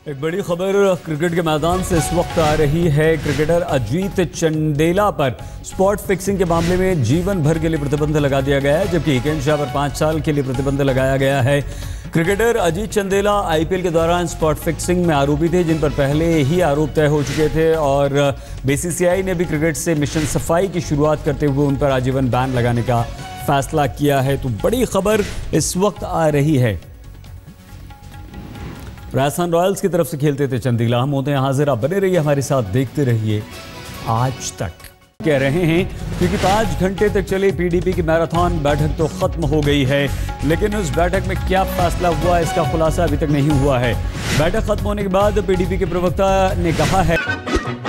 एक बड़ी खबर क्रिकेट के मैदान से इस वक्त आ रही है। क्रिकेटर अजीत चंदेला पर स्पॉट फिक्सिंग के मामले में जीवन भर के लिए प्रतिबंध लगा दिया गया है, जबकि हिकेन शाह पर 5 साल के लिए प्रतिबंध लगाया गया है। क्रिकेटर अजीत चंदेला आईपीएल के दौरान स्पॉट फिक्सिंग में आरोपी थे, जिन पर पहले ही आरोप तय हो चुके थे और बीसीसीआई ने भी क्रिकेट से मिशन सफाई की शुरुआत करते हुए उन पर आजीवन बैन लगाने का फैसला किया है। तो बड़ी खबर इस वक्त आ रही है। राजस्थान रॉयल्स की तरफ से खेलते थे चंदेला। हम होते हैं हाजिर, आप बने रहिए हमारे साथ, देखते रहिए आज तक। कह रहे हैं क्योंकि 5 घंटे तक चली पीडीपी की मैराथन बैठक तो खत्म हो गई है, लेकिन उस बैठक में क्या फैसला हुआ इसका खुलासा अभी तक नहीं हुआ है। बैठक खत्म होने के बाद पीडीपी के प्रवक्ता ने कहा है